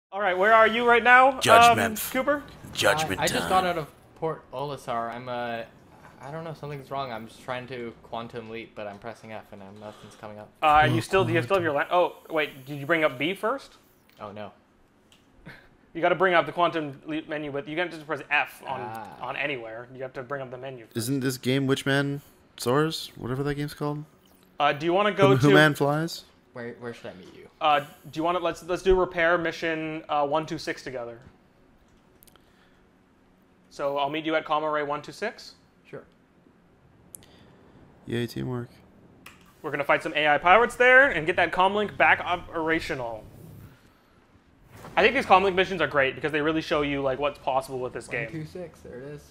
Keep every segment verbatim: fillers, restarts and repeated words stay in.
All right, where are you right now, Judge um, Memph. Cooper? Judgment I, I just time. got out of Port Olisar. I'm uh, I don't know, something's wrong. I'm just trying to quantum leap, but I'm pressing F and I'm, nothing's coming up. Uh, and you still do you still have your land? Oh, wait, did you bring up B first? Oh no. You got to bring up the quantum leap menu, but you can't just press F on Ah. on anywhere. You have to bring up the menu. First. Isn't this game Witchman Soars? Whatever that game's called? Uh, do you want to go Who, to? Who Man Flies? Where where should I meet you? Uh, do you want to let's let's do repair mission uh, one two six together. So I'll meet you at comma array one two six. Sure. Yay, teamwork. We're gonna fight some A I pirates there and get that comlink back operational. I think these comlink missions are great because they really show you like what's possible with this One game. two six. There it is.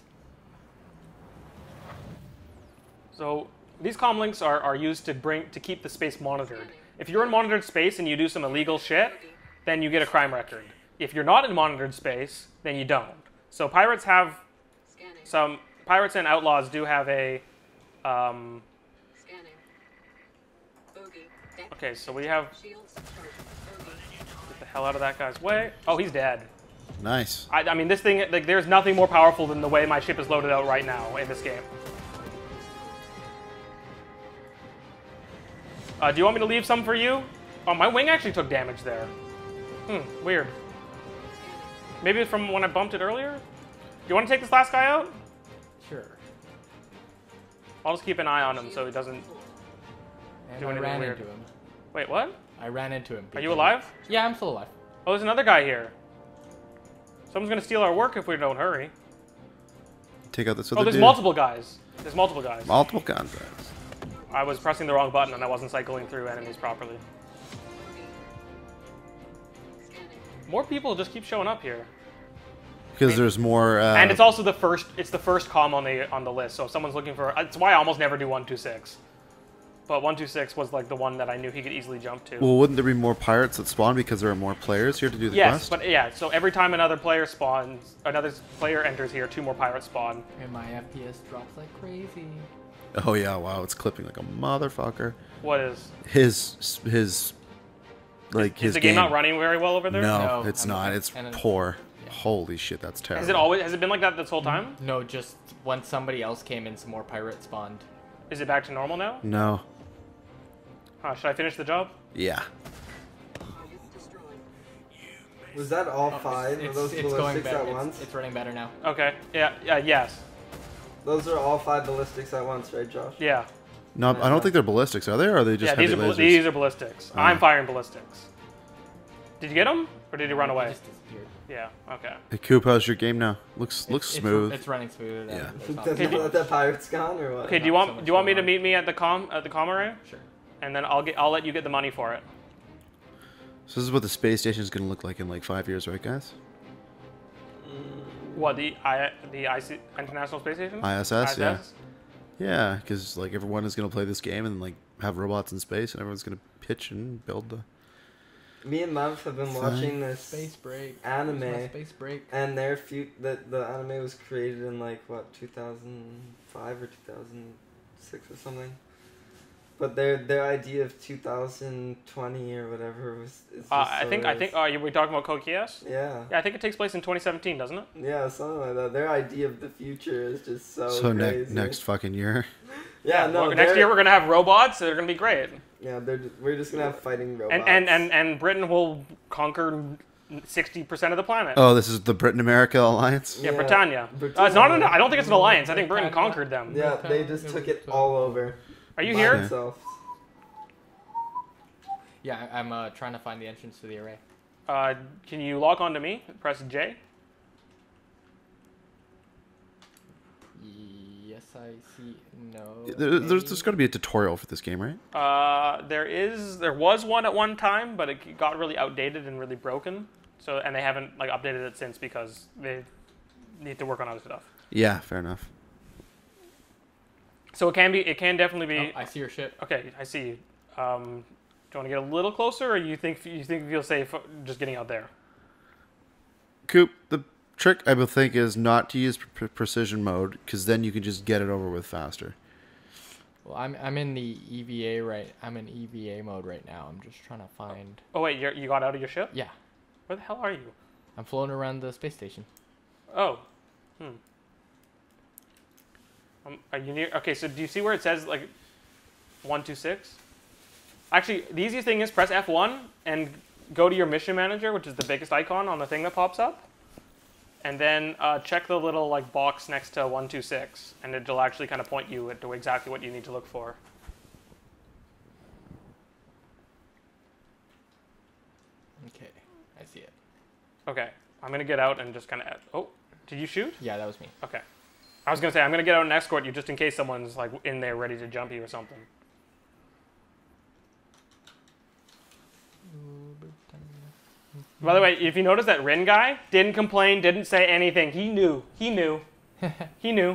So these comlinks are, are used to bring to keep the space monitored. If you're in monitored space and you do some illegal shit, then you get a crime record. If you're not in monitored space, then you don't. So pirates have some pirates and outlaws do have a. Um, okay, so we have. Get the hell out of that guy's way. Oh, he's dead. Nice. I, I mean, this thing. Like, there's nothing more powerful than the way my ship is loaded out right now in this game. Uh, do you want me to leave some for you? Oh, my wing actually took damage there. Hmm, weird. Maybe from when I bumped it earlier? Do you want to take this last guy out? Sure. I'll just keep an eye on him so he doesn't And do I anything ran weird. into him. Wait, what? I ran into him. Are you alive? Yeah, I'm still alive. Oh, there's another guy here. Someone's gonna steal our work if we don't hurry. Take out this Oh, other there's dude. multiple guys. There's multiple guys. Multiple contracts. I was pressing the wrong button and I wasn't cycling through enemies properly. More people just keep showing up here. Because there's more. Uh, And it's also the first. It's the first comm on the on the list. So if someone's looking for, that's why I almost never do one two six. But one two six was like the one that I knew he could easily jump to. Well, wouldn't there be more pirates that spawn because there are more players here to do the Yes, quest? but yeah. So every time another player spawns, another player enters here, two more pirates spawn. And my F P S drops like crazy. Oh yeah, wow, it's clipping like a motherfucker. What is? His his like Is his the game, not running very well over there? No, No, it's I'm- not. It's and then- poor. yeah. Holy shit, that's terrible. Has it always? Has it been like that this whole time? No, just once somebody else came in, some more pirates spawned. Is it back to normal now? No. Huh, should I finish the job? Yeah. Was that all Oh, five it's, of those it's, it's going ballistics better. at It's, once? it's running better now. Okay. Yeah. Yeah. Yes. Those are all five ballistics at once, right, Josh? Yeah. No, I don't think they're ballistics, are they? Or are they just Yeah. These heavy are bal- lasers? these are ballistics. Oh. I'm firing ballistics. Did you get him, or did he run It away? just disappeared. Yeah. Okay. Hey, Coop, how's your game now? Looks looks It's- smooth. It's, it's running smooth. Yeah. Yeah. Does it let that pirate's gone or what? Okay. Do you not want so much do you want me to going on. meet me at the com at the com array, Sure. and then I'll get I'll let you get the money for it. So this is what the space station is going to look like in like five years, right, guys? What, the I the I C International Space Station? I S S, yeah. Yeah, because like everyone is going to play this game and like have robots in space, and everyone's going to pitch and build the. Me and Memph have been Fine. watching this Space break. anime, Where's my space break. and their fu- the the anime was created in like what two thousand five or two thousand six or something. But their their idea of two thousand twenty or whatever was. Is just Uh, I so think I is- think. Are you we talking about Code Geass? Yeah. Yeah, I think it takes place in twenty seventeen, doesn't it? Yeah, something like that. Their idea of the future is just so. So ne- crazy. next fucking year. Yeah, no. Well, next they're- year we're gonna have robots. They're gonna be great. Yeah, they're ju- we're just gonna have fighting robots. And and and and Britain will conquer sixty percent of the planet. Oh, this is the Britain America alliance. Yeah, Yeah, Britannia. Britannia. Uh, it's not. An, I don't think it's an alliance. I think Britain Britannia. conquered them. Yeah, they just took it all over. Are you by here? themselves. Yeah, I- I'm uh, trying to find the entrance to the array. Uh, can you log on to me? Press J. Yes, I see. No. There, there's maybe? there's got to be a tutorial for this game, right? Uh, there is. There was one at one time, but it got really outdated and really broken. So and they haven't like updated it since because they need to work on other stuff. Yeah, fair enough. So it can be. It can definitely be. Oh, I see your ship. Okay, I see you. Um, do you want to get a little closer, or you think you think you feel safe just getting out there? Coop, the trick I would think is not to use pre- precision mode, because then you can just get it over with faster. Well, I'm I'm in the E V A right. I'm in E V A mode right now. I'm just trying to find. Oh wait, you're, you got out of your ship? Yeah. Where the hell are you? I'm floating around the space station. Oh. Hmm. Um, are you near? Okay, so do you see where it says like one two six? Actually, the easiest thing is press F one and go to your mission manager, which is the biggest icon on the thing that pops up. And then uh, check the little like box next to one two six, and it'll actually kind of point you to exactly what you need to look for. Okay, I see it. Okay, I'm gonna get out and just kind of. Oh, did you shoot? Yeah, that was me. Okay. I was gonna say I'm gonna get out and escort you just in case someone's like in there ready to jump you or something. By the way, if you notice that Rin guy didn't complain, didn't say anything. He knew. He knew. He knew.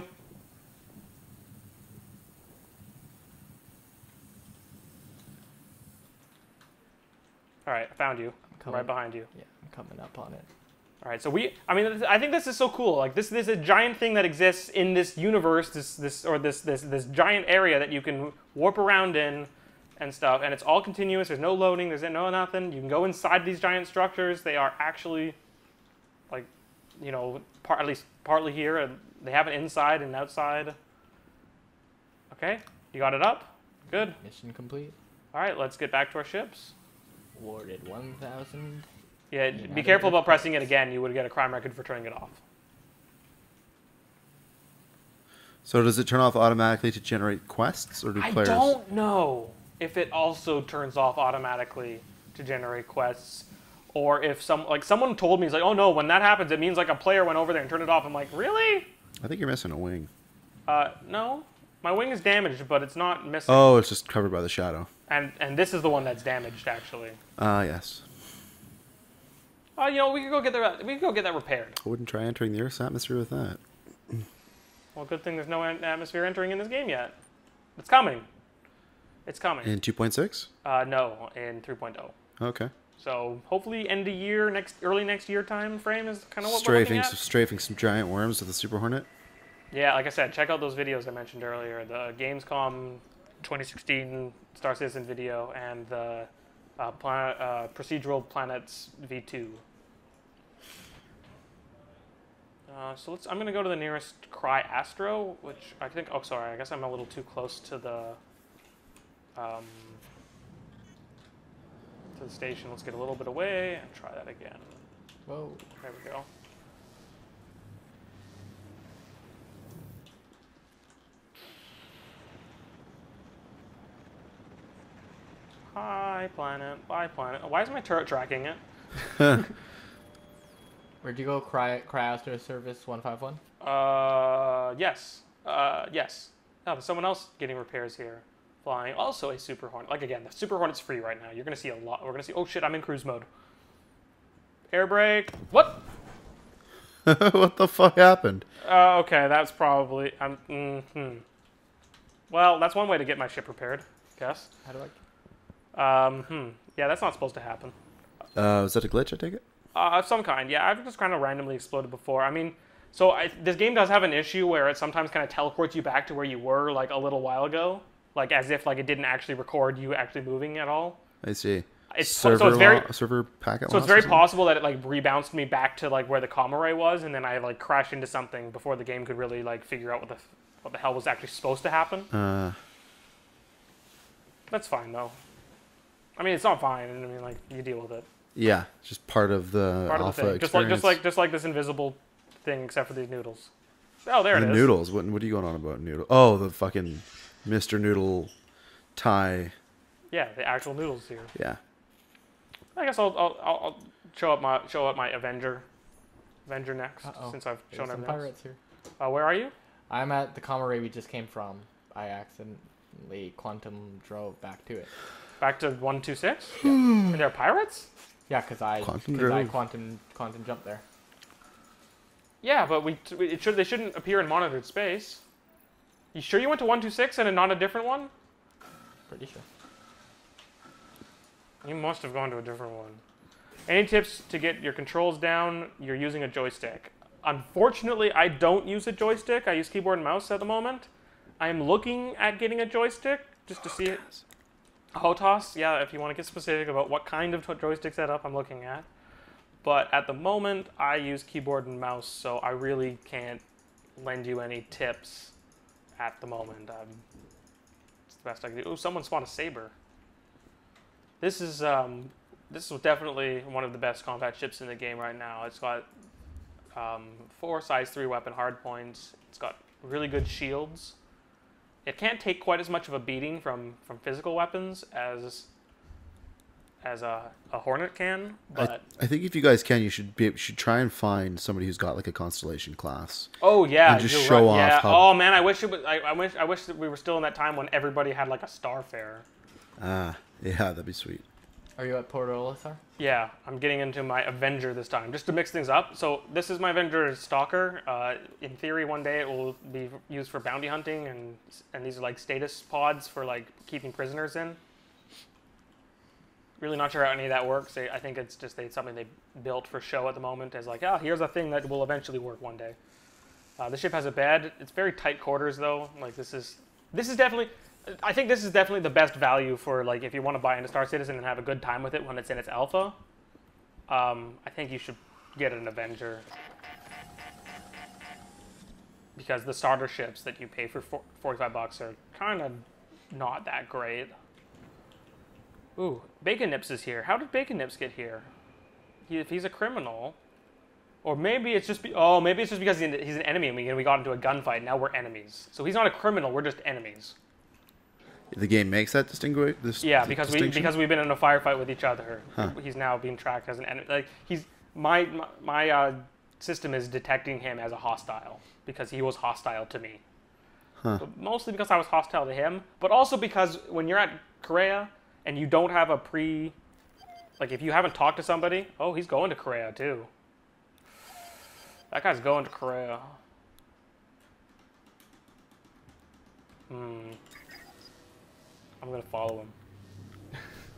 All right, I found you. I'm right behind you. Yeah, I'm coming up on it. All right, so we, I mean, I think this is so cool. Like this, this is a giant thing that exists in this universe, this, this, or this, this, this giant area that you can warp around in, and stuff. And it's all continuous. There's no loading. There's no nothing. You can go inside these giant structures. They are actually, like, you know, part, at least partly here. And they have an inside and outside. Okay, you got it up. Good. Mission complete. All right, let's get back to our ships. Awarded one thousand. Yeah, be careful about pressing it again. You would get a crime record for turning it off. So does it turn off automatically to generate quests, or do I players? I don't know if it also turns off automatically to generate quests, or if some like someone told me, he's like, oh no, when that happens, it means like a player went over there and turned it off. I'm like, really? I think you're missing a wing. Uh, no, my wing is damaged, but it's not missing. Oh, it's just covered by the shadow. And and this is the one that's damaged actually. Ah, uh, yes. Oh, uh, you know, we could go get that. We could go get that repaired. I wouldn't try entering the Earth's atmosphere with that. Well, good thing there's no atmosphere entering in this game yet. It's coming. It's coming. In two point six? Uh, no, in three point oh. Okay. So hopefully end of year, next early next year time frame is kind of what strafing, we're looking at. Strafing some giant worms with a Super Hornet? Yeah, like I said, check out those videos I mentioned earlier. The Gamescom twenty sixteen Star Citizen video and the uh, planet, uh, Procedural Planets V two. Uh, so let's. I'm going to go to the nearest Cry Astro, which I think... Oh, sorry. I guess I'm a little too close to the... Um, to the station. Let's get a little bit away and try that again. Whoa. There we go. Hi, planet. Bye, planet. Why is my turret tracking it? Where'd you go? Cry, Cryoster Service one five one? Uh, yes. Uh, yes. Oh, there's someone else getting repairs here. Flying. Also a Super Hornet. Like, again, the Super Hornet's free right now. You're going to see a lot. We're going to see... Oh, shit, I'm in cruise mode. Air brake. What? What the fuck happened? Uh, okay, that's probably... Um, mm-hmm. Well, that's one way to get my ship repaired, I guess. How do I... Um, hmm. Yeah, that's not supposed to happen. Uh, was that a glitch, I take it? Uh, of some kind, yeah. I've just kind of randomly exploded before. I mean, so I, this game does have an issue where it sometimes kind of teleports you back to where you were, like, a little while ago. Like, as if, like, it didn't actually record you actually moving at all. I see. It's, server so it's very... lo- server packet So it's loss very or something? possible that it, like, rebounced me back to, like, where the comm array was, and then I, like, crashed into something before the game could really, like, figure out what the, what the hell was actually supposed to happen. Uh, That's fine, though. I mean, it's not fine. I mean, like, you deal with it. yeah, just part of the Part of alpha the thing. Just like, experience. just like, just like this invisible thing, except for these noodles. Oh, there the it is. noodles. What, what are you going on about, noodle? Oh, the fucking Mister Noodle tie. Yeah, the actual noodles here. Yeah. I guess I'll, I'll, I'll I'll show up my show up my Avenger, Avenger next, Uh-oh. since I've There's shown some everything. pirates here. Uh, where are you? I'm at the comm array we just came from. I accidentally quantum drove back to it. Back to one two six. And there are pirates. Yeah, because I, Quantum cause I drove. quantum, quantum jumped there. Yeah, but we it should they shouldn't appear in monitored space. You sure you went to one two six and not a different one? Pretty sure. You must have gone to a different one. Any tips to get your controls down? You're using a joystick. Unfortunately, I don't use a joystick. I use keyboard and mouse at the moment. I am looking at getting a joystick just to see it. H O T A S, yeah, if you want to get specific about what kind of joystick setup I'm looking at. But at the moment, I use keyboard and mouse, so I really can't lend you any tips at the moment. Um, it's the best I can do. Oh, someone spawned a saber. This is um, this is definitely one of the best combat ships in the game right now. It's got um, four size three weapon hardpoints. It's got really good shields. It can't take quite as much of a beating from, from physical weapons as as a, a Hornet can, but I, I think if you guys can, you should be should try and find somebody who's got like a Constellation class. oh yeah, and just you're show right. off Yeah. how- Oh man, I wish it was. I, I wish I wish that we were still in that time when everybody had like a Starfare. Ah, yeah, that'd be sweet. Are you at Port Olisar? Yeah, I'm getting into my Avenger this time, just to mix things up. So this is my Avenger Stalker. Uh, in theory, one day it will be used for bounty hunting, and and these are like status pods for like keeping prisoners in. Really not sure how any of that works. I think it's just they, something they built for show at the moment as like, oh, here's a thing that will eventually work one day. Uh, the ship has a bed. It's very tight quarters though. Like this is this is definitely. I think this is definitely the best value for like if you want to buy into Star Citizen and have a good time with it when it's in its alpha. Um, I think you should get an Avenger because the starter ships that you pay for forty-five bucks are kind of not that great. Ooh, Bacon Nips is here. How did Bacon Nips get here? He, if he's a criminal, or maybe it's just be, oh maybe it's just because he's an enemy and we, we got into a gunfight. And now we're enemies. So he's not a criminal. We're just enemies. The game makes that distinguish. This Yeah, because we distinction? because we've been in a firefight with each other. Huh. He's now being tracked as an enemy. Like he's my my, my uh, system is detecting him as a hostile because he was hostile to me. Huh. But mostly because I was hostile to him, but also because when you're at Korea and you don't have a pre, like if you haven't talked to somebody, oh, he's going to Korea too. That guy's going to Korea. Hmm. I'm gonna follow him.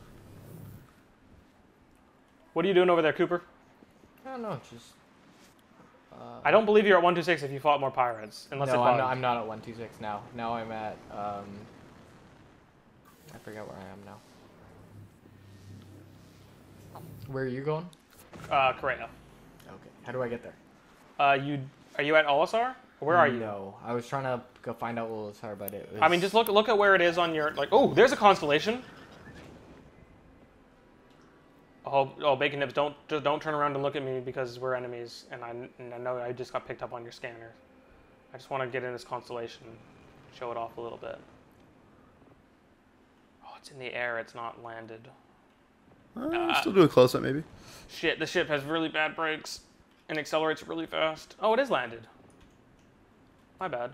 What are you doing over there, Cooper? I don't know, just... Uh, I don't believe you're at one two six if you fought more pirates, unless no, it I'm bugged. not, I'm not at one two six now. Now I'm at, um... I forget where I am now. Where are you going? Uh, Korea. Okay. How do I get there? Uh, you are you at Olisar? Where are you? No, I was trying to go find out Olisar, but it was... I mean, just look look at where it is on your like. Oh, there's a constellation. Oh, oh, Bacon Nips, don't just don't turn around and look at me because we're enemies, and I and I know I just got picked up on your scanner. I just want to get in this constellation, show it off a little bit. Oh, it's in the air. It's not landed. Uh, Uh, still do a close up, maybe. Shit, the ship has really bad brakes and accelerates really fast. Oh, it is landed. My bad.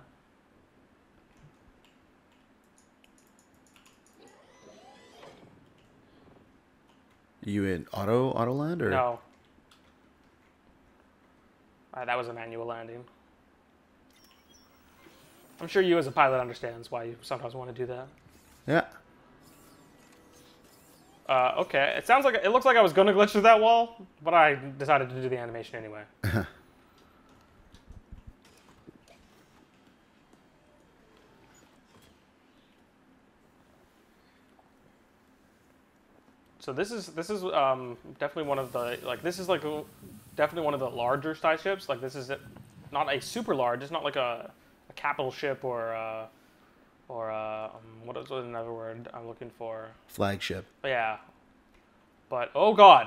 You in auto auto land or No. Uh, that was a manual landing. I'm sure you as a pilot understands why you sometimes want to do that. Yeah. Uh, okay, it sounds like it looks like I was going to glitch through that wall, but I decided to do the animation anyway. So this is this is um, definitely one of the like this is like a, definitely one of the larger size ships. Like this is not a super large. It's not like a, a capital ship or uh, or uh, um, what is another word I'm looking for? Flagship. Yeah. But oh god.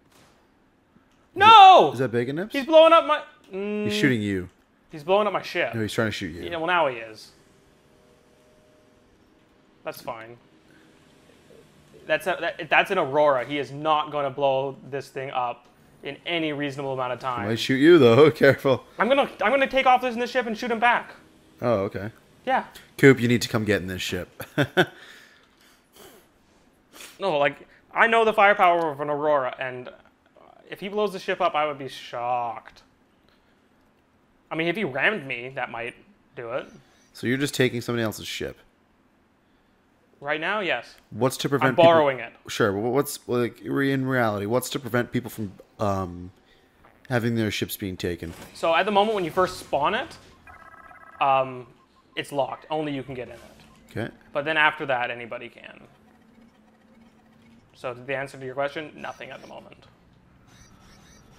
No! Is that Bacon Nips? He's blowing up my. Mm, He's shooting you. He's blowing up my ship. No, he's trying to shoot you. Yeah, well now he is. That's fine. That's a, that, that's an Aurora. He is not going to blow this thing up in any reasonable amount of He time. might shoot you though. Careful. I'm gonna I'm gonna take off this in this ship and shoot him back. Oh, okay. Yeah. Coop, you need to come get in this ship. No, like I know the firepower of an Aurora, and if he blows the ship up, I would be shocked. I mean, if he rammed me, that might do it. So you're just taking somebody else's ship. Right now, yes. What's to prevent? I'm borrowing people... it. Sure, but what's like in reality? What's to prevent people from um, having their ships being taken? So at the moment when you first spawn it, um, it's locked. Only you can get in it. Okay. But then after that, anybody can. So the answer to your question, nothing at the moment.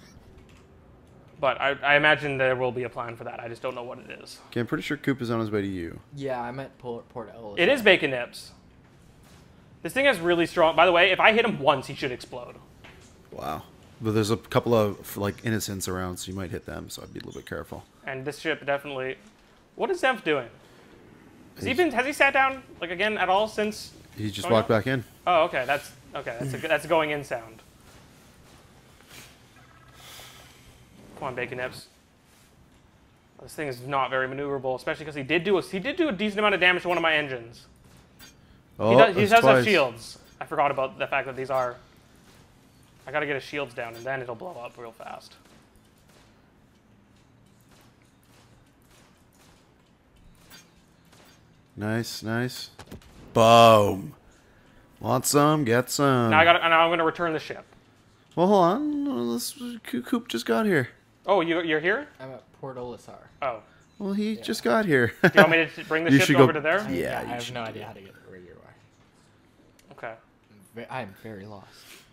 But I, I imagine there will be a plan for that. I just don't know what it is. Okay, I'm pretty sure Coop is on his way to you. Yeah, I'm at Port, Port Ellis. It is Bacon Nips. This thing has really strong... By the way, if I hit him once, he should explode. Wow. But there's a couple of like innocents around, so you might hit them, so I'd be a little bit careful. And this ship definitely... What is Memph doing? Has he been... Has he sat down, like, again at all since... He just going walked out? back in. Oh, okay. That's... Okay, that's a, that's a going in sound. Come on, Bacon Nips. This thing is not very maneuverable, especially because he did do a he did do a decent amount of damage to one of my engines. Oh, he does, he that's does have twice. shields. I forgot about the fact that these are. I gotta get his shields down, and then it'll blow up real fast. Nice, nice. Boom. Want some? Get some. Now I got. Now I'm gonna return the ship. Well, hold on. This Coop just got here. Oh, you you're here? I'm at Port Olisar. Oh, Well, he Yeah. just got here. do you want me to bring the You ship should over go- to there? I, Yeah, I you have should no do idea that. how to get where you are. Okay. Ve- I'm very lost.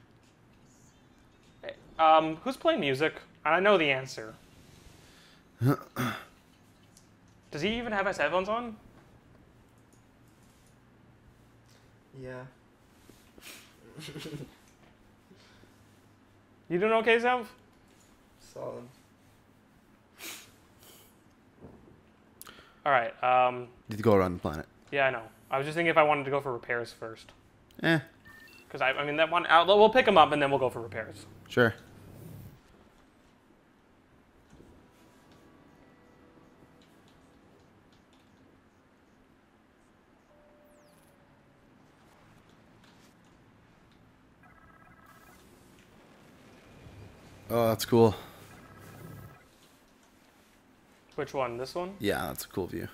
Um, who's playing music? I know the answer. Does he even have his headphones on? Yeah. You doing okay, Zev? Solid. All right. Um, Need to go around the planet. yeah, I know. I was just thinking if I wanted to go for repairs first, Eh, because I, I mean that one. I'll, we'll pick them up and then we'll go for repairs. sure. Oh, that's cool. Which one? This one? Yeah, that's a cool view.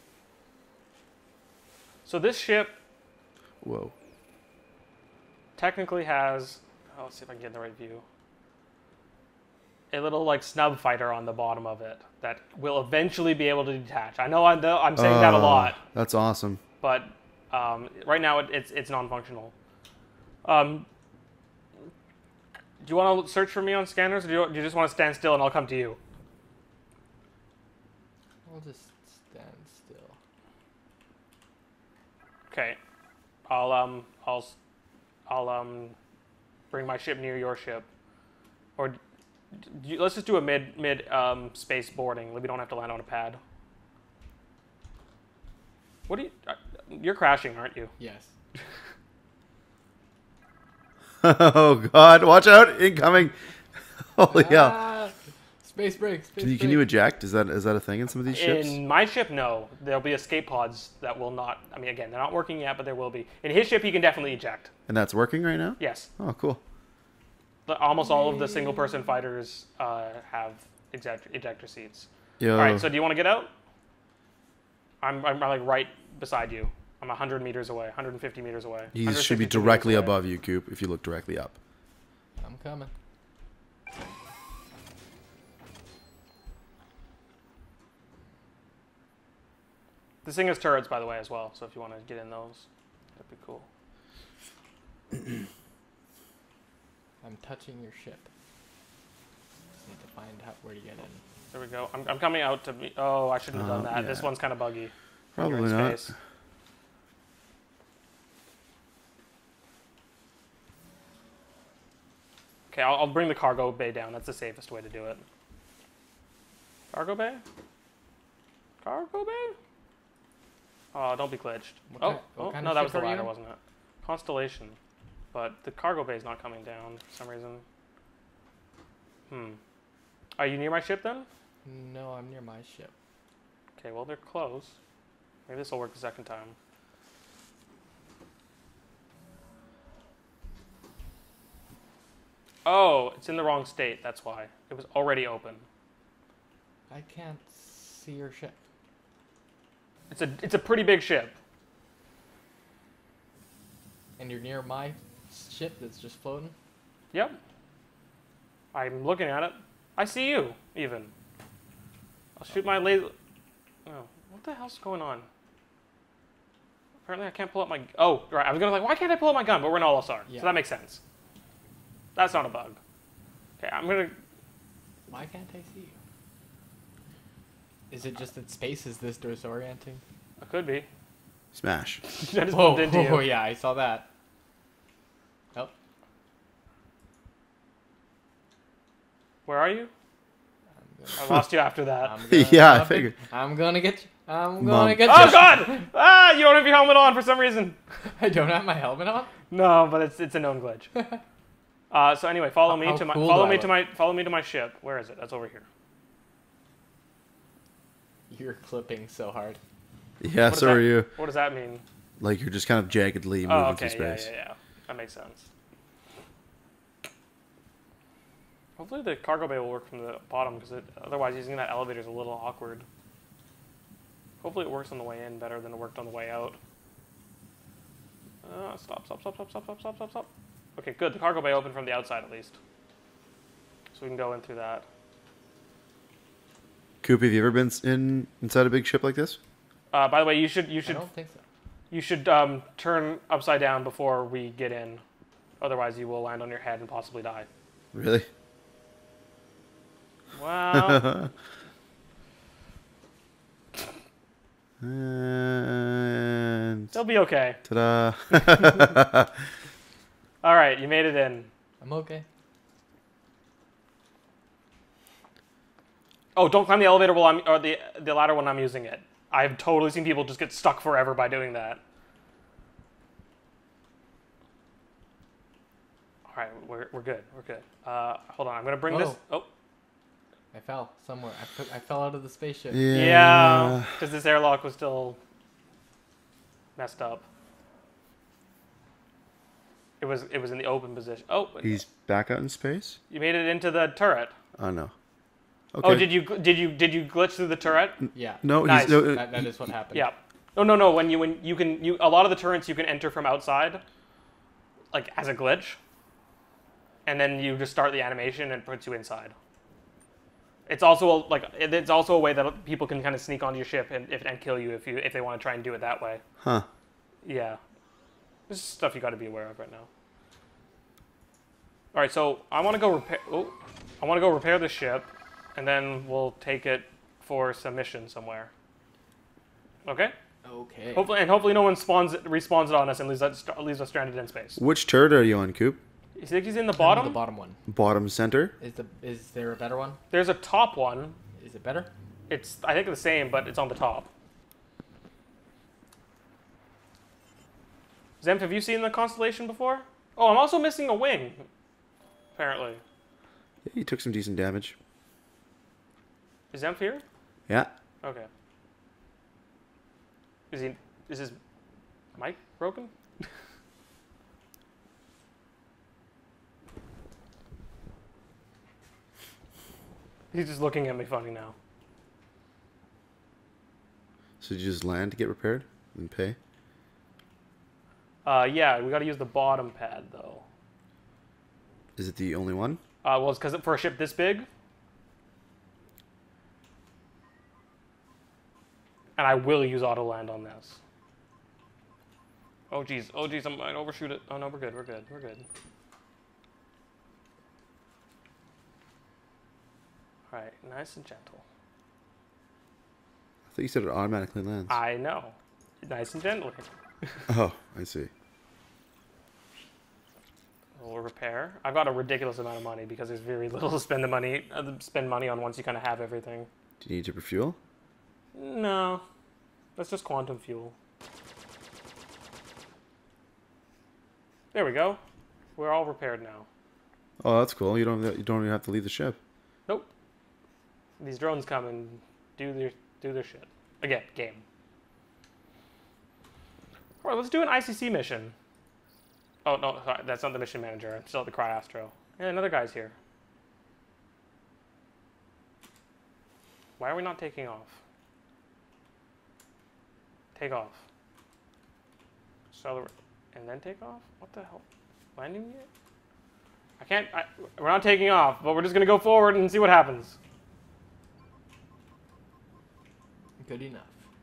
So this ship Whoa. technically has. Oh, let's see if I can get the right view. A little like snub fighter on the bottom of it that will eventually be able to detach. I know I, I'm saying that a Oh, lot, That's awesome. but um, right now it, it's it's non-functional. Um, do you want to search for me on scanners, or do you, do you just want to stand still and I'll come to you? I'll just stand still. Okay, I'll um I'll I'll um bring my ship near your ship, or d- d- let's just do a mid mid um space boarding. We don't have to land on a pad. What do you? uh, You're crashing, aren't you? Yes. Oh God! Watch out! Incoming! Holy hell! Ah, space break. Space Can you can break. you eject? Is that is that a thing in some of these ships? In my ship, no. There'll be escape pods that will not. I mean, again, they're not working yet, but there will be. In his ship, he can definitely eject. And that's working right now? Yes. Oh, cool. The- Almost all of the single-person fighters uh, have eject- ejector seats. Yo. All right. So, do you want to get out? I'm, I'm like right beside you. I'm one hundred meters away, one hundred fifty meters away. He should be one hundred sixty-two meters directly away. above you, Coop, if you look directly up. I'm coming. This thing has turrets, by the way, as well. So if you want to get in those, that'd be cool. I'm touching your ship. Just need to find out where to get in. There we go. I'm, I'm coming out to me. Oh, I shouldn't have done Uh, that. This yeah. one's kind of buggy. when you're Probably in not. space. Okay, I'll, I'll bring the cargo bay down. That's the safest way to do it. Cargo bay? Cargo bay? Oh, don't be glitched. What oh, ki- what oh kind no, of that ship was the are you ladder, in? wasn't it? Constellation. But the cargo bay is not coming down for some reason. Hmm. Are you near my ship then? No, I'm near my ship. Okay, well, they're close. Maybe this will work the second time. Oh, it's in the wrong state. That's why. It was already open. I can't see your ship. It's a it's a pretty big ship. And you're near my ship that's just floating? Yep. I'm looking at it. I see you, even. I'll shoot my laser. Oh, what the hell's going on? Apparently I can't pull up my... Oh, right. I was going to be like, why can't I pull up my gun? But we're in Olisar, Yeah. so that makes sense. That's not a bug. Okay, I'm going to... Why can't I see you? Is it just that space is this disorienting? It could be. Smash. I just Oh, bumped into you. oh yeah, I saw that. Oh. Where are you? I'm I gonna, lost you after that. I'm gonna, Yeah, I I'm figured. I'm gonna get you. I'm Mom. gonna get Oh you. God! Ah, you don't have your helmet on for some reason. I don't have my helmet on. No, but it's it's a known glitch. Uh, so anyway, follow How- me how to my cool follow do I me to look? my follow me to my ship. Where is it? That's over here. You're clipping so hard. Yeah, What so does are that- you. What does that mean? Like you're just kind of jaggedly moving Oh, okay, through yeah, space. yeah, yeah. That makes sense. Hopefully the cargo bay will work from the bottom, because otherwise using that elevator is a little awkward. Hopefully it works on the way in better than it worked on the way out. Uh, stop, stop, stop, stop, stop, stop, stop, stop, stop. Okay, good. The cargo bay opened from the outside at least. So we can go in through that. Coop, have you ever been in inside a big ship like this? Uh, by the way, you should you I should don't think so. you should um, turn upside down before we get in. Otherwise, you will land on your head and possibly die. Really? Wow. And It'll be okay. ta-da! All right, you made it in. I'm okay. Oh, don't climb the elevator while I'm or the the ladder when I'm using it. I've totally seen people just get stuck forever by doing that. All right, we're we're good. We're good. Uh, hold on, I'm gonna bring this. Oh. Oh, I fell somewhere. I, put, I fell out of the spaceship. yeah, because this airlock was still messed up. It was it was in the open position. Oh, He's back out in space? you made it into the turret. Oh no. Okay. Oh, did you gl- did you did you glitch through the turret? Yeah. No, Nice. he's no, That, that is what happened. Yeah. No, no, no. When you when you can you a lot of the turrets you can enter from outside, like as a glitch, and then you just start the animation and it puts you inside. It's also a, like it- it's also a way that people can kind of sneak onto your ship and if, and kill you if you if they want to try and do it that way. Huh. Yeah. This is stuff you got to be aware of right now. All right, so I want to go repair. Oh, I want to go repair the ship, and then we'll take it for some mission somewhere. Okay. Okay. Hopefully, and hopefully no one spawns it, respawns it on us and leaves us, leaves us stranded in space. Which turret are you on, Coop? You think he's in the I'm bottom? The bottom one. Bottom center? Is the is there a better one? There's a top one. Is it better? It's I think the same, but it's on the top. Zemp, have you seen the constellation before? Oh, I'm also missing a wing. Apparently. Yeah, he took some decent damage. Is Zemp here? Yeah. Okay. Is he? Is his mic broken? He's just looking at me funny now. So did you just land to get repaired and pay? Uh, yeah, we got to use the bottom pad though. Is it the only one? Uh, well, it's because for a ship this big, and I will use auto land on this. Oh geez, oh geez, I might overshoot it. Oh no, we're good, we're good, we're good. All right, nice and gentle. I thought you said it automatically lands. I know, nice and gently. Oh, I see. We'll repair. I've got a ridiculous amount of money because there's very little to spend the money uh, spend money on once you kind of have everything. Do you need to refuel? No, that's just quantum fuel. There we go. We're all repaired now. Oh, that's cool. You don't you don't even have to leave the ship. Nope. These drones come and do their do their shit. Again, game. All right, let's do an I C C mission. Oh no, sorry, that's not the mission manager. I'm still at the Cryastro. And another guy's here. Why are we not taking off? Take off. Accelerate. And then take off? What the hell? Landing yet? I can't. I, we're not taking off, but we're just going to go forward and see what happens. Good enough.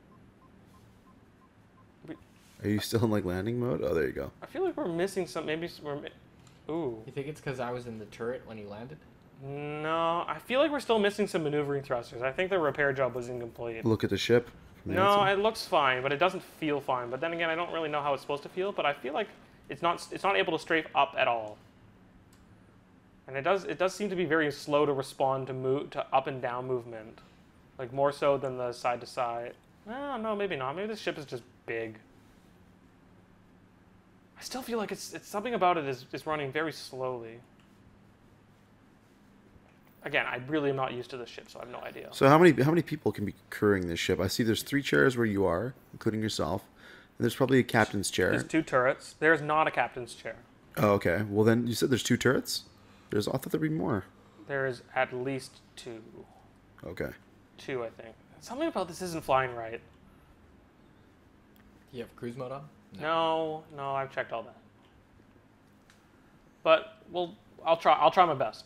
Are you still in like landing mode? Oh, there you go. I feel like we're missing some. Maybe we're. Mi- Ooh. You think it's because I was in the turret when you landed? No, I feel like we're still missing some maneuvering thrusters. I think the repair job was incomplete. Look at the ship. from the No, outside. it looks fine, but it doesn't feel fine. But then again, I don't really know how it's supposed to feel, but I feel like it's not it's not able to strafe up at all. And it does it does seem to be very slow to respond to move to up and down movement. Like more so than the side to side. Well, no, maybe not. Maybe this ship is just big. I still feel like it's it's something about it is, is running very slowly. Again, I really am not used to this ship, so I have no idea. So how many how many people can be crewing this ship? I see there's three chairs where you are, including yourself. And there's probably a captain's chair. There's two turrets. There's not a captain's chair. Oh, okay. Well, then you said there's two turrets? There's I thought there'd be more. There's at least two. Okay. Two, I think. Something about this isn't flying right. Do you have cruise mode on? No, no, I've checked all that. But well, I'll try. I'll try my best.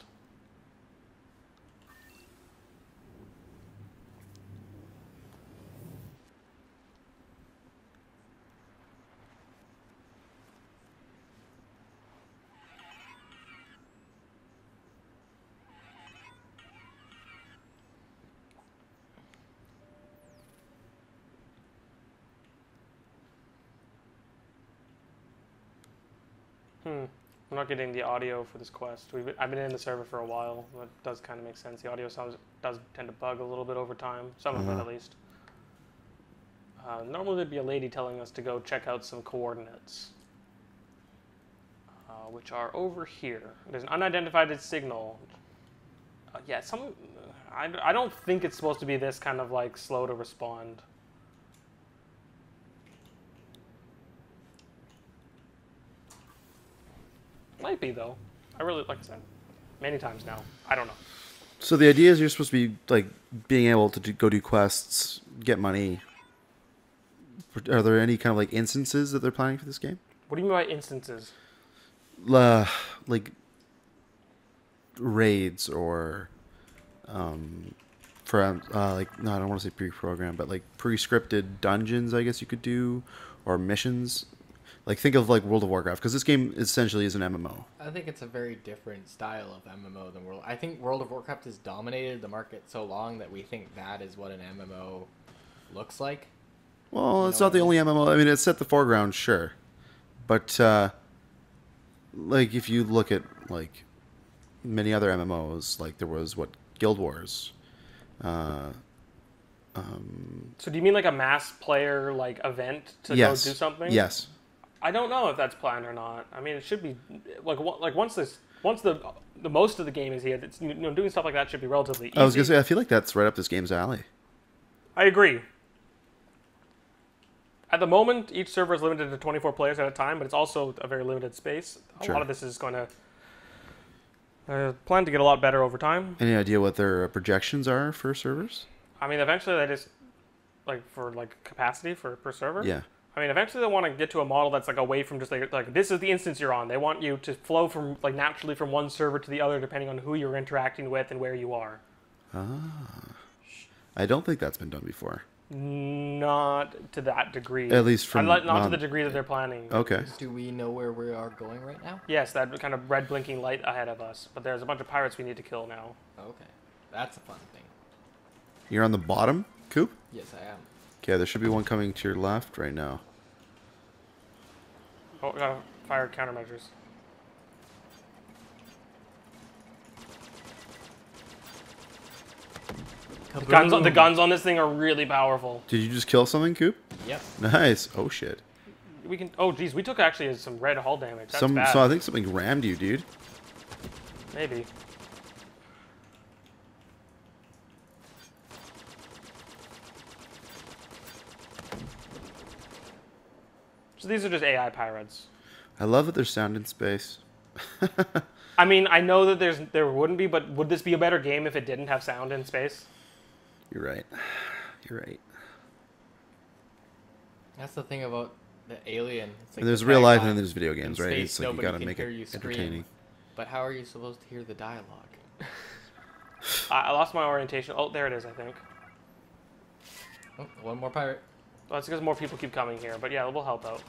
Hmm. I'm not getting the audio for this quest. We've been, I've been in the server for a while. That does kind of make sense. The audio sounds does tend to bug a little bit over time. Some of Uh-huh. it, at least. Uh, normally there'd be a lady telling us to go check out some coordinates, uh, which are over here. There's an unidentified signal. Uh, yeah, some. I, I don't think it's supposed to be this kind of like slow to respond. Might be though. I really like I said, many times now. I don't know. So the idea is you're supposed to be like being able to do, go do quests, get money. Are there any kind of like instances that they're planning for this game? What do you mean by instances? Uh, like raids or um, for um, uh, like no, I don't want to say pre-programmed, but like pre-scripted dungeons, I guess you could do, or missions. Like think of like World of Warcraft, because this game essentially is an M M O. I think it's a very different style of M M O than World. I think World of Warcraft has dominated the market so long that we think that is what an M M O looks like. Well, You it's know not the what I only M M O. I mean, it's set the foreground, sure, but uh, like if you look at like many other M M Os, like there was what Guild Wars. Uh, um, So do you mean like a mass player like event to yes. go do something? Yes. I don't know if that's planned or not. I mean, it should be like wa- like once this once the the most of the game is here, it's, you know, doing stuff like that should be relatively easy. I was gonna say I feel like that's right up this game's alley. I agree. At the moment, each server is limited to twenty-four players at a time, but it's also a very limited space. A Sure. lot of this is going to uh, plan to get a lot better over time. Any idea what their projections are for servers? I mean, eventually they just like for like capacity for per server. Yeah. I mean, eventually they want to get to a model that's like away from just like like this is the instance you're on. They want you to flow from like naturally from one server to the other depending on who you're interacting with and where you are. Ah. I don't think that's been done before. Not to that degree. At least from not, not to um, the degree that they're planning. Okay. Do we know where we are going right now? Yes, that kind of red blinking light ahead of us. But there's a bunch of pirates we need to kill now. Okay, that's a fun thing. You're on the bottom, Coop? Yes, I am. Okay, there should be one coming to your left right now. Oh, we gotta fire countermeasures. The guns, on, the guns on this thing are really powerful. Did you just kill something, Coop? Yep. Nice. Oh shit. We can. Oh, geez, we took actually some red hull damage. That's Some. bad. So I think something rammed you, dude. Maybe. So these are just A I pirates. I love that there's sound in space. I mean, I know that there's there wouldn't be, but would this be a better game if it didn't have sound in space? You're right. You're right. That's the thing about the Alien. It's like And there's the real life and tagline, then there's video games, "In right? space, It's like you nobody gotta can make hear it you scream." entertaining. But how are you supposed to hear the dialogue? I I lost my orientation. Oh, there it is, I think. Oh, one more pirate. Well, it's because more people keep coming here, but yeah, we'll help out.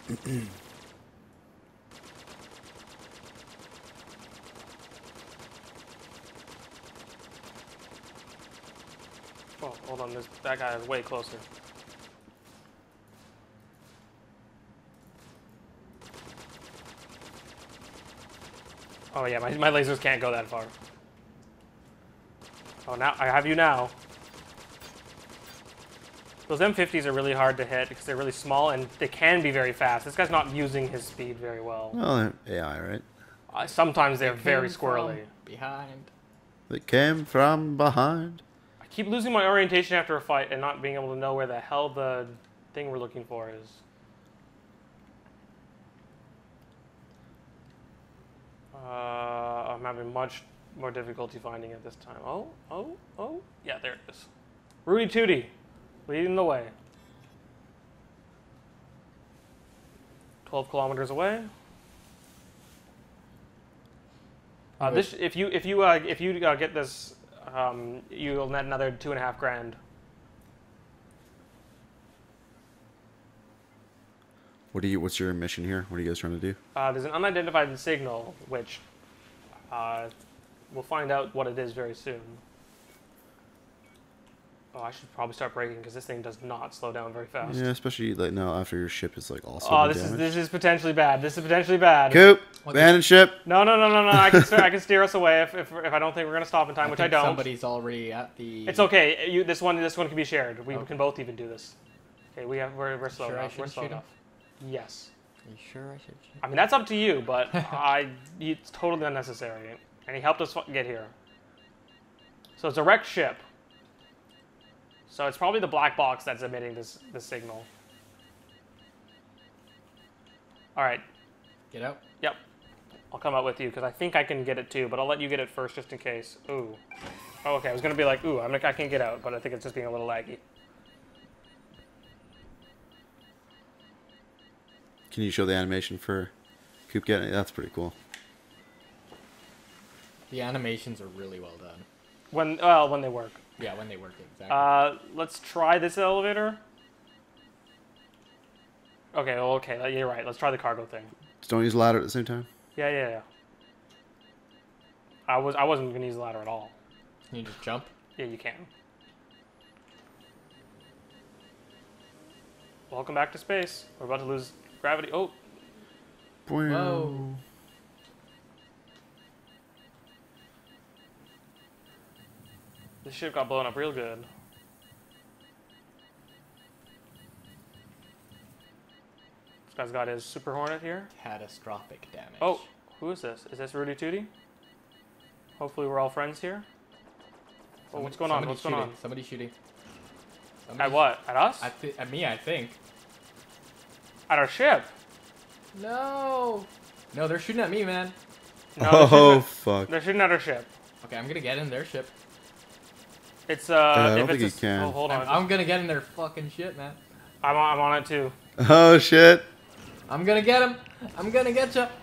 Oh, hold on. This, that guy is way closer. Oh yeah, my, my lasers can't go that far. Oh, now I have you now. Those M fifties are really hard to hit because they're really small and they can be very fast. This guy's not using his speed very well. Well, they're A I, right? Uh, sometimes they're They very came squirrely. from behind. They came from behind. I keep losing my orientation after a fight and not being able to know where the hell the thing we're looking for is. Uh, I'm having much more difficulty finding it this time. Oh, oh, oh. Yeah, there it is. Rudy Tooty, leading the way. twelve kilometers away. Uh, this, if you if you uh, if you uh, get this, um, you'll net another two and a half grand. What do you? What's your mission here? What are you guys trying to do? Uh, there's an unidentified signal, which uh, we'll find out what it is very soon. Oh, I should probably start braking because this thing does not slow down very fast. Yeah, especially like now after your ship is like also. Oh, this is this is potentially bad. This is potentially bad. Coop, What abandon ship. No, no, no, no, no. I can steer, I can steer us away if, if if I don't think we're gonna stop in time, I which think I don't. Somebody's already at the. It's okay. You this one this one can be shared. We Okay. can both even do this. Okay, we have we're we're slow Sure I enough. We're shouldn't slow shoot him? enough. Yes. Are you sure I should? Shoot? I mean that's up to you, but I it's totally unnecessary. And he helped us get here. So it's a wrecked ship. So it's probably the black box that's emitting this this signal. All right. Get out. Yep. I'll come out with you because I think I can get it too, but I'll let you get it first just in case. Ooh. Oh, okay. I was gonna be like, ooh, I'm not, I can't get out, but I think it's just being a little laggy. Can you show the animation for Coop getting it? That's pretty cool. The animations are really well done. When well, when they work. Yeah, when they work exactly. Uh, let's try this elevator. Okay. Well, okay. You're right. Let's try the cargo thing. Just don't use the ladder at the same time. Yeah, yeah, yeah. I was I wasn't gonna use the ladder at all. Can you just jump? Yeah, you can. Welcome back to space. We're about to lose gravity. Oh, Whoa. this ship got blown up real good. This guy's got his Super Hornet here. Catastrophic damage. Oh, who is this? Is this Rudy Tooty? Hopefully we're all friends here. Oh, what's going on? Somebody's What's going shooting. on? Somebody's shooting. At Somebody's- what? At us? At, th- at me, I think. At our ship? No. No, they're shooting at me, man. No, they're shooting Oh at- fuck! They're shooting at our ship. Okay, I'm gonna get in their ship. It's uh. I don't if think it's you a, can. Oh, hold on. I'm, I'm gonna get in their fucking ship, man. I'm on, I'm on it too. Oh shit! I'm gonna get him. I'm gonna get you.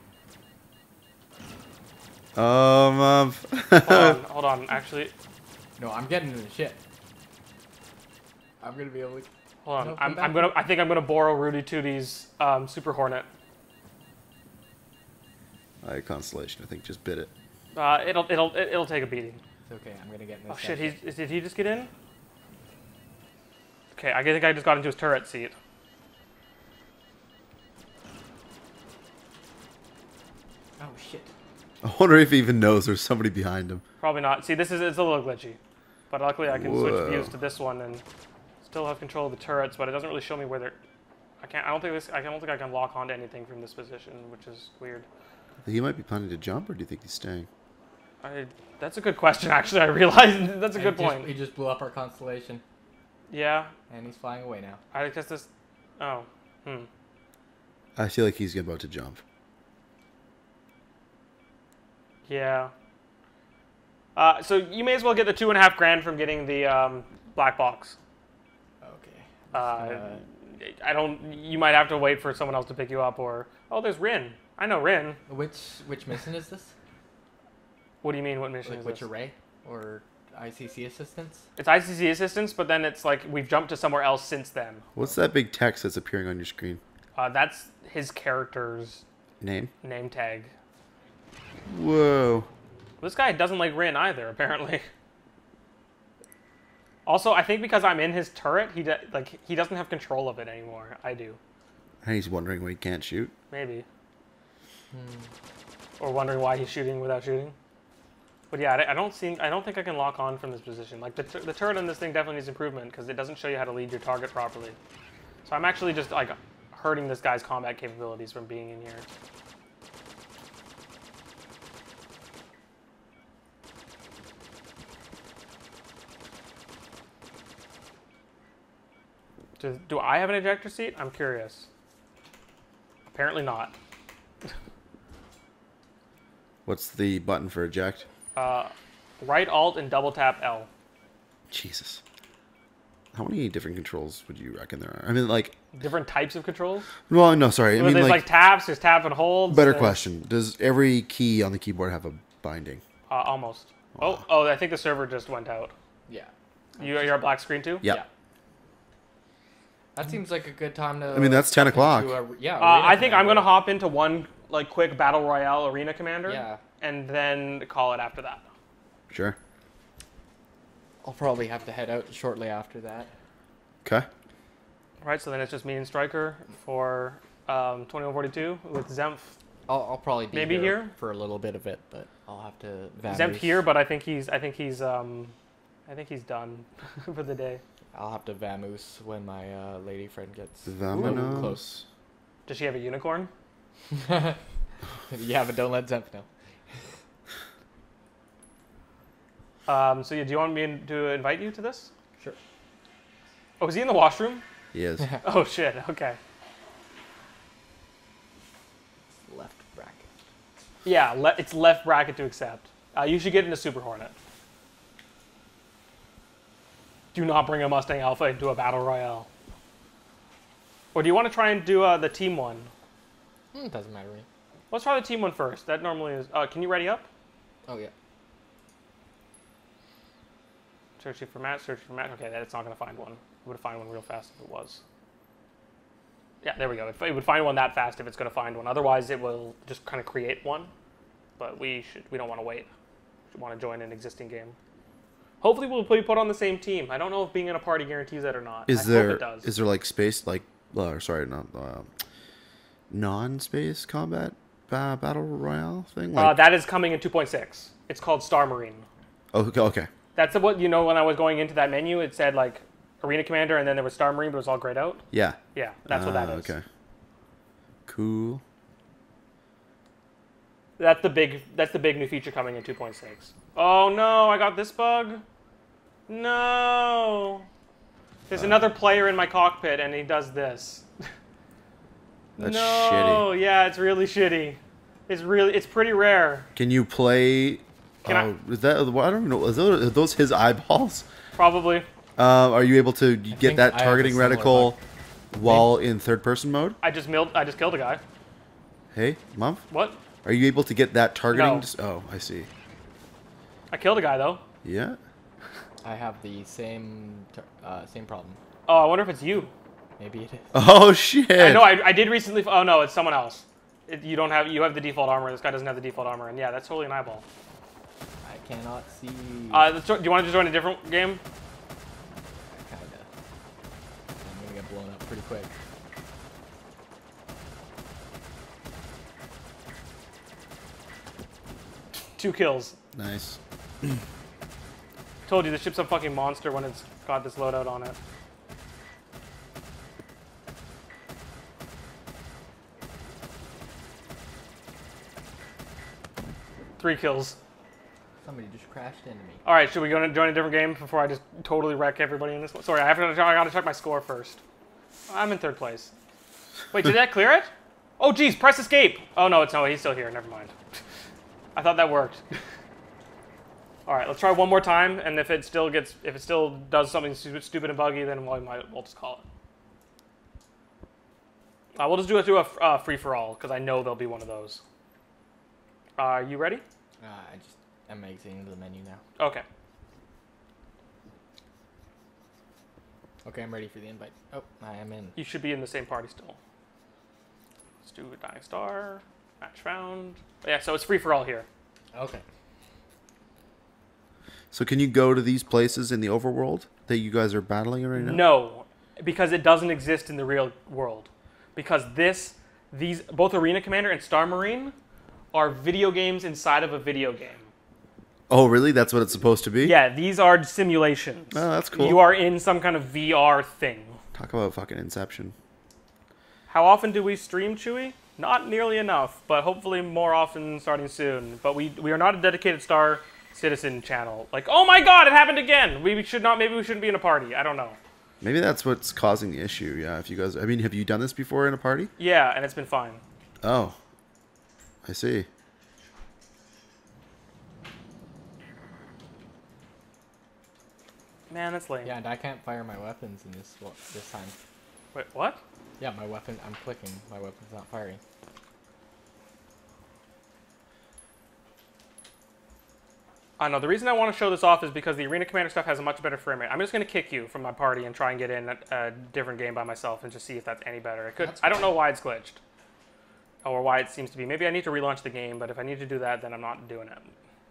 Oh Memph. Hold on, hold on. Actually, No, I'm getting in the ship. I'm gonna be able to. hold on. No, come I'm, back. I'm gonna. I think I'm gonna borrow Rudy Tooty's um, Super Hornet. I Constellation. I think just bit it. Uh, it'll it'll it'll take a beating. It's okay. I'm gonna get in this. Oh shit! guy's He's ship. is- did he just get in? Okay, I think I just got into his turret seat. Oh shit. I wonder if he even knows there's somebody behind him. Probably not. See, this is it's a little glitchy, but luckily I can Whoa. switch views to this one and still have control of the turrets. But it doesn't really show me where they're. I can't. I don't think this. I don't think I can lock onto anything from this position, which is weird. He might be planning to jump, or do you think he's staying? I, that's a good question. Actually, I realized that's a And good he just- point. He just blew up our constellation, Yeah, and he's flying away now. I guess this. Oh, hmm. I feel like he's about to jump. Yeah. Uh, so you may as well get the two and a half grand from getting the um, black box. Okay. Uh, Uh, I don't. You might have to wait for someone else to pick you up, or oh, there's Rin. I know Rin. which which mission is this? What do you mean? What mission Like is which this? array or I C C assistance? It's I C C assistance, but then it's like we've jumped to somewhere else since then. What's that big text that's appearing on your screen? Uh, that's his character's Name? name tag. Whoa. This guy doesn't like Rin either, apparently. Also, I think because I'm in his turret, he de- like he doesn't have control of it anymore. I do. And he's wondering why he can't shoot. Maybe. Hmm. Or wondering why he's shooting without shooting. But yeah, I I don't see. I don't think I can lock on from this position. Like the t- the turret on this thing definitely needs improvement because it doesn't show you how to lead your target properly. So I'm actually just like hurting this guy's combat capabilities from being in here. Do, do I have an ejector seat? I'm curious. Apparently not. What's the button for eject? Uh, right alt and double tap L. Jesus. How many different controls would you reckon there are? I mean, like... Different types of controls? Well, no, sorry. I Well, mean, there's like, like, taps, there's tap and hold. better question. Does every key on the keyboard have a binding? Uh, almost. Wow. Oh, oh, I think the server just went out. Yeah. You, you're a black screen too? Yep. Yeah. That seems like a good time to. I mean, that's ten o'clock. A, yeah. Uh, I think I'm going to hop into one like quick Battle Royale Arena Commander. Yeah. And then call it after that. Sure. I'll probably have to head out shortly after that. Okay. Right, so then it's just me and Striker for um, twenty-one forty-two with Zempf. I'll, I'll probably be Maybe here, here? for a little bit of it, but I'll have to. Vamoose. Zempf here, but I think he's I think he's um I think he's done for the day. I'll have to vamoose when my uh, lady friend gets Vamonos. close. Does she have a unicorn? Yeah, but don't let Zempf know. Um, so yeah, do you want me to invite you to this? Sure. Oh, is he in the washroom? He is. Oh shit. Okay. Left bracket. Yeah, le- it's left bracket to accept. Uh, you should get into Super Hornet. Do not bring a Mustang Alpha into a battle royale. Or do you want to try and do uh, the team one? Mm, doesn't matter to me. Let's try the team one first. That normally is. Uh, can you ready up? Oh yeah. Searching for match. Searching for match. Okay, that's not going to find one. It would find one real fast if it was. Yeah, there we go. It would find one that fast if it's going to find one. Otherwise, it will just kind of create one. But we should. We don't want to wait. We want to join an existing game. Hopefully, we'll be put on the same team. I don't know if being in a party guarantees that or not. Is I there hope it does. is there like space like uh, sorry not uh, non-space combat uh, battle royale thing? Like, uh, that is coming in two point six. It's called Star Marine. oh, okay, okay. That's the, what you know. When I was going into that menu, it said like Arena Commander, and then there was Star Marine, but it was all grayed out. Yeah. Yeah, that's what that Ah, is. Okay. Cool. That's the big. That's the big new feature coming in two point six. Oh no! I got this bug. No. There's Uh. another player in my cockpit, and he does this. That's no. shitty. Yeah, it's really shitty. It's really. It's pretty rare. Can you play? Can I- oh, is that? Well, I don't know. Is those, are those his eyeballs? Probably. Uh, are you able to get think that I have a targeting similar reticle while in third-person mode? I just milled. I just killed a guy. Hey, Mom, What? are you able to get that targeting? No. dis- Oh, I see. I killed a guy though. Yeah. I have the same ter- uh, same problem. Oh, I wonder if it's you. Maybe it is. Oh shit. I know. I, I did recently. Oh no, it's someone else. It, you don't have. You have the default armor. This guy doesn't have the default armor, and yeah, that's totally an eyeball. I cannot see. Uh, let's jo- do you want to just join a different game? Kinda. I'm gonna get blown up pretty quick. Two kills. Nice. Told you the ship's a fucking monster when it's got this loadout on it. Three kills. Somebody just crashed into me. All right, should we go and join a different game before I just totally wreck everybody in this one? Sorry, I have to. I gotta check my score first. I'm in third place. Wait, did that clear it? Oh, geez, press escape. Oh no, it's no. He's still here. Never mind. I thought that worked. All right, let's try one more time, and if it still gets, if it still does something stu- stupid and buggy, then we might, we'll just call it. Uh, we'll just do it do a f- uh, free for all because I know there'll be one of those. Uh, are you ready? Uh, I just am exiting the menu now. Okay. Okay, I'm ready for the invite. Oh, I am in. You should be in the same party still. Let's do a dying star. Match found. But yeah, so it's free for all here. Okay. So can you go to these places in the overworld that you guys are battling right now? No, because it doesn't exist in the real world. Because this, these, both Arena Commander and Star Marine are video games inside of a video game. Oh, really? That's what it's supposed to be? Yeah, these are simulations. Oh, that's cool. You are in some kind of V R thing. Talk about fucking Inception. How often do we stream, Chewy? Not nearly enough, but hopefully more often starting soon. But we we are not a dedicated Star Citizen channel. Like, oh my god, it happened again! We should not, maybe we shouldn't be in a party. I don't know. Maybe that's what's causing the issue, yeah. If you guys, I mean, have you done this before in a party? Yeah, and it's been fine. Oh. I see. Man, that's lame. Yeah, and I can't fire my weapons in this wa- this time. Wait, what? Yeah, my weapon. I'm clicking. My weapon's not firing. I know, the reason I want to show this off is because the Arena Commander stuff has a much better frame rate. I'm just going to kick you from my party and try and get in a, a different game by myself and just see if that's any better. It could. That's I don't know why it's glitched. Or why it seems to be. Maybe I need to relaunch the game, but if I need to do that, then I'm not doing it.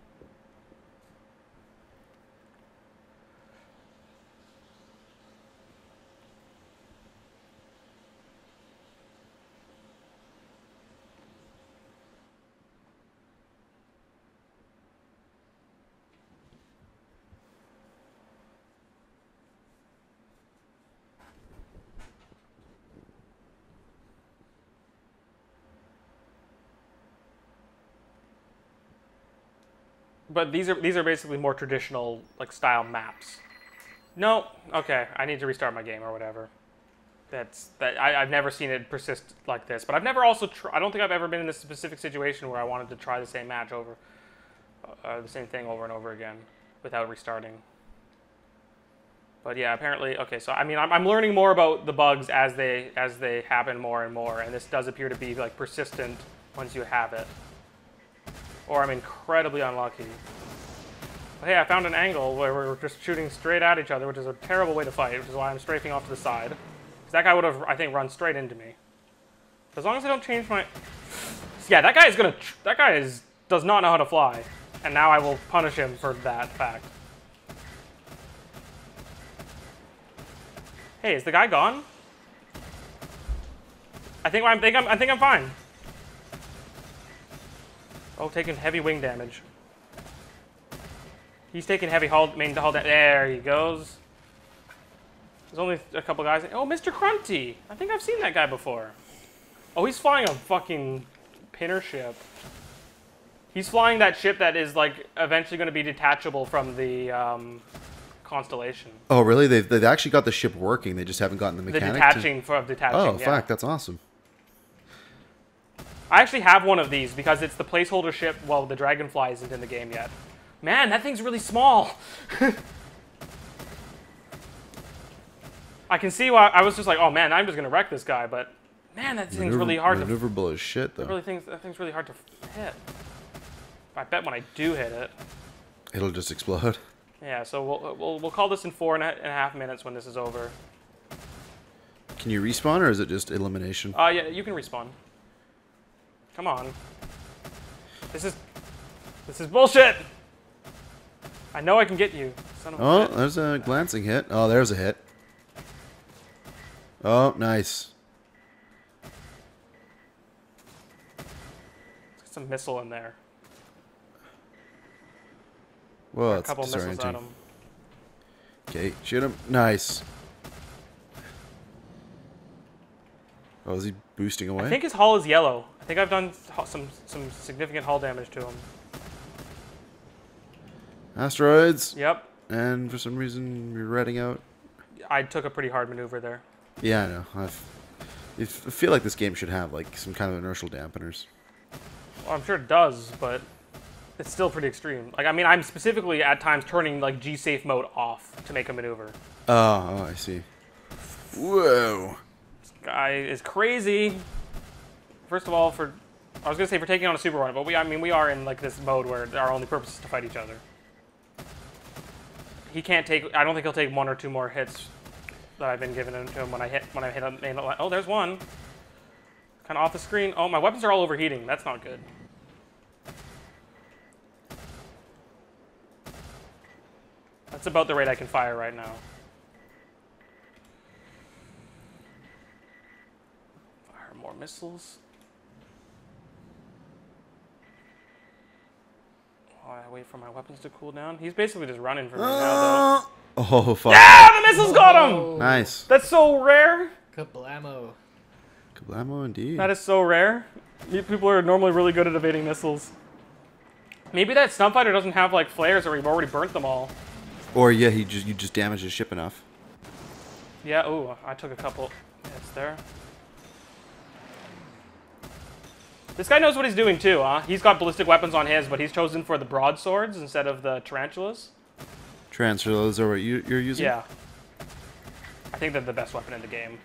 But these are these are basically more traditional like style maps. No, okay, I need to restart my game or whatever. That's that I, I've never seen it persist like this. But I've never also tr I don't think I've ever been in this specific situation where I wanted to try the same match over, uh, the same thing over and over again without restarting. But yeah, apparently, okay. So I mean, I'm I'm learning more about the bugs as they as they happen more and more, and this does appear to be like persistent once you have it. Or I'm incredibly unlucky. But hey, I found an angle where we're just shooting straight at each other, which is a terrible way to fight, which is why I'm strafing off to the side. Because that guy would have, I think, run straight into me. But as long as I don't change my... Yeah, that guy is gonna... That guy is does not know how to fly. And now I will punish him for that fact. Hey, is the guy gone? I think I'm, think I'm, I think I'm fine. Oh, taking heavy wing damage. He's taking heavy hull, main hull damage. There he goes. There's only a couple guys. Oh, Mister Crunty. I think I've seen that guy before. Oh, he's flying a fucking pinner ship. He's flying that ship that is, like, eventually going to be detachable from the um, Constellation. Oh, really? They've, they've actually got the ship working. They just haven't gotten the The mechanic detaching to... for detaching, Oh, yeah. fuck. That's awesome. I actually have one of these because it's the placeholder ship. Well, the Dragonfly isn't in the game yet. Man, that thing's really small. I can see why I was just like, oh man, I'm just gonna wreck this guy, but man, that thing's Maneuver, really hard to. maneuverable as shit, though. Really things that thing's really hard to hit. I bet when I do hit it, It'll just explode. yeah. So we'll we'll, we'll call this in four and a, and a half minutes when this is over. Can you respawn, or is it just elimination? Uh, yeah, you can respawn. Come on. This is this is bullshit. I know I can get you, son of a Oh, bitch. there's a glancing hit. Oh, there's a hit. Oh, nice. Let's get some missile in there. Whoa, A that's couple missiles disorienting. at him. Okay, shoot him. Nice. Oh, is he boosting away? I think his hull is yellow. I think I've done hu- some some significant hull damage to him. Asteroids. Yep, And for some reason, you're redding out. I took a pretty hard maneuver there. Yeah, I know. I've, I feel like this game should have like some kind of inertial dampeners. Well, I'm sure it does, but it's still pretty extreme. Like, I mean, I'm specifically at times turning like G-safe mode off to make a maneuver. Oh, oh, I see. Whoa. This guy is crazy. First of all, for I was gonna say for taking on a super runner, but we I mean we are in like this mode where our only purpose is to fight each other. He can't take. I don't think he'll take one or two more hits that I've been giving him to him when I hit when I hit a main. Oh, there's one. Kind of off the screen. Oh, my weapons are all overheating. That's not good. That's about the rate I can fire right now. Fire more missiles. While I wait for my weapons to cool down. He's basically just running for me now, though. Oh, fuck. Yeah, the missiles got him! Oh, Nice. That's so rare. kablamo. Kablamo indeed. That is so rare. People are normally really good at evading missiles. Maybe that snub fighter doesn't have like flares, or we've already burnt them all. Or yeah, he just you just damaged his ship enough. Yeah. Ooh, I took a couple hits there. This guy knows what he's doing too, huh? He's got ballistic weapons on his, but he's chosen for the broadswords instead of the tarantulas. Tarantulas are what you, you're using? Yeah. I think they're the best weapon in the game.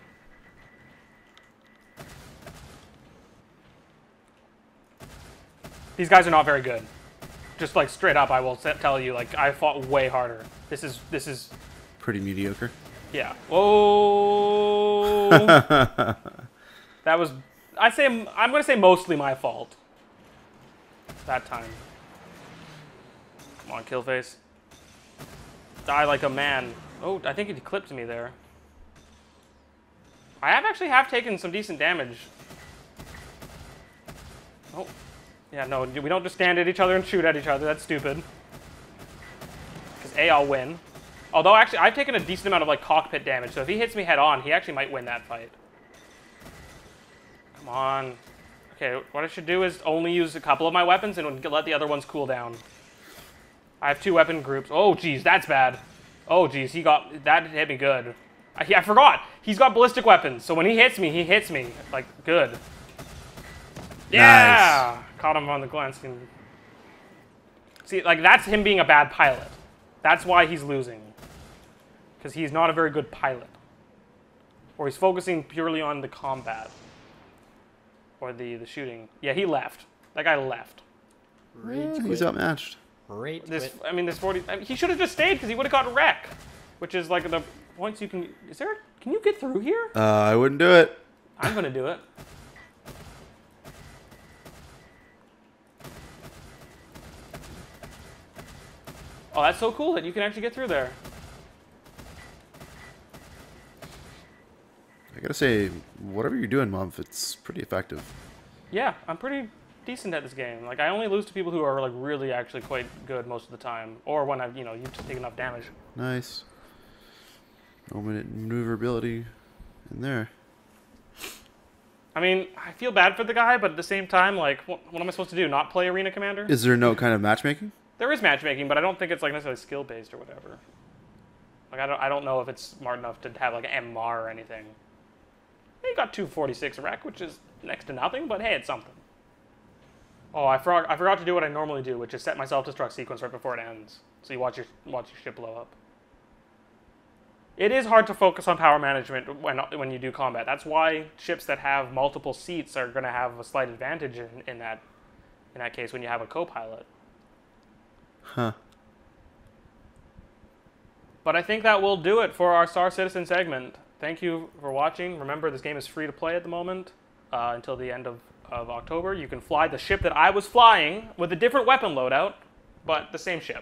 These guys are not very good. Just like straight up, I will tell you, like I fought way harder. This is this is Pretty mediocre. yeah. Whoa. That was I say I'm gonna say mostly my fault. That time. Come on, Killface. Die like a man. Oh, I think it clipped me there. I have actually have taken some decent damage. Oh. Yeah, no, we don't just stand at each other and shoot at each other. That's stupid. Because A, I'll win. Although, actually, I've taken a decent amount of, like, cockpit damage. So if he hits me head on, he actually might win that fight. Come on. Okay, what I should do is only use a couple of my weapons and let the other ones cool down. I have two weapon groups. Oh, geez, that's bad. Oh, geez, he got... That hit me good. I, I forgot. He's got ballistic weapons. So when he hits me, he hits me. Like, good. Yeah! Nice. Caught him on the glancing. See, like, that's him being a bad pilot. That's why he's losing. Because he's not a very good pilot. Or he's focusing purely on the combat. Or the, the shooting. Yeah, he left. That guy left. Rage He's outmatched. Rage This, quit. I mean, this forty... I mean, he should have just stayed because he would have got wreck. Which is, like, the points you can... Is there... Can you get through here? Uh, I wouldn't do it. I'm going to do it. Oh, that's so cool that you can actually get through there. I gotta say, whatever you're doing, Memph, it's pretty effective. Yeah, I'm pretty decent at this game. Like, I only lose to people who are, like, really actually quite good most of the time. Or when I've, you know, you've taken enough damage. Nice. No minute maneuverability in there. I mean, I feel bad for the guy, but at the same time, like, what, what am I supposed to do? Not play Arena Commander? Is there no kind of matchmaking? There is matchmaking, but I don't think it's like necessarily skill based or whatever. Like I don't, I don't know if it's smart enough to have like an M R or anything. He got two forty-six wreck, which is next to nothing, but hey, it's something. Oh, I forgot, I forgot to do what I normally do, which is set my self-destruct sequence right before it ends, so you watch your watch your ship blow up. It is hard to focus on power management when when you do combat. That's why ships that have multiple seats are going to have a slight advantage in, in that in that case when you have a co-pilot. Huh. But I think that will do it for our Star Citizen segment. Thank you for watching. Remember, this game is free to play at the moment uh, until the end of, of October. You can fly the ship that I was flying with a different weapon loadout, but the same ship.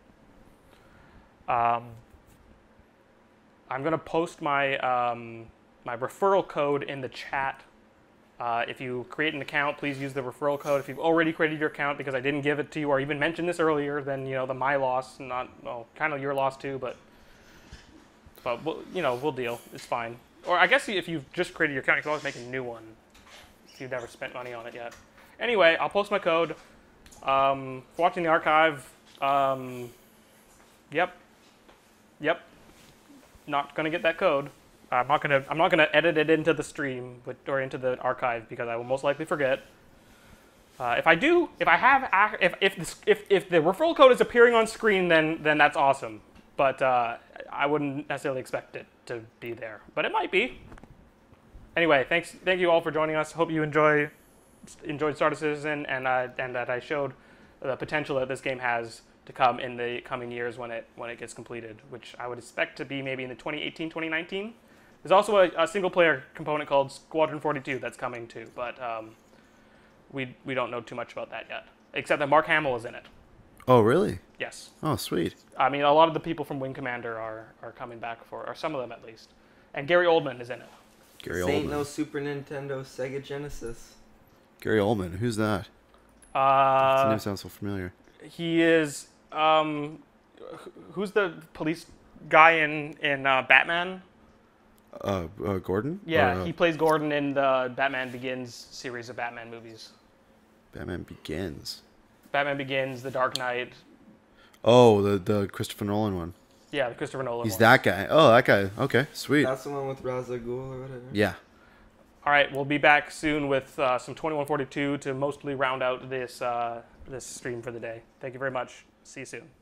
Um, I'm going to post my, um, my referral code in the chat. Uh, if you create an account, please use the referral code. If you've already created your account because I didn't give it to you or even mention this earlier, then, you know, the my loss, not, well, kind of your loss too, but, but we'll, you know, we'll deal. It's fine. Or I guess if you've just created your account, you can always make a new one if you've never spent money on it yet. Anyway, I'll post my code. Um, for watching the archive, um, yep, yep, not going to get that code. I'm not gonna. I'm not gonna edit it into the stream, but, or into the archive because I will most likely forget. Uh, if I do, if I have, if if, this, if if the referral code is appearing on screen, then then that's awesome. But uh, I wouldn't necessarily expect it to be there, but it might be. Anyway, thanks. Thank you all for joining us. Hope you enjoy enjoyed Star Citizen, and uh, and that I showed the potential that this game has to come in the coming years when it when it gets completed, which I would expect to be maybe in the twenty eighteen twenty nineteen. There's also a, a single-player component called Squadron forty-two that's coming too, but um, we we don't know too much about that yet, except that Mark Hamill is in it. Oh, really? Yes. Oh, sweet. I mean, a lot of the people from Wing Commander are, are coming back for, or some of them at least. And Gary Oldman is in it. Gary This ain't Oldman. no Super Nintendo, Sega Genesis. Gary Oldman. Who's that? His Uh, name sounds so familiar. he is, um, wh- who's the police guy in, in uh, Batman? Uh, uh Gordon? Yeah, Or, uh, he plays Gordon in the Batman Begins series of Batman movies. Batman Begins. Batman Begins, The Dark Knight. Oh, the the Christopher Nolan one. Yeah, the Christopher Nolan He's one. that guy. Oh, that guy. Okay, sweet. That's the one with Ra's al Ghul or whatever. Yeah. All right, we'll be back soon with uh, some twenty-one forty-two to mostly round out this uh, this stream for the day. Thank you very much. See you soon.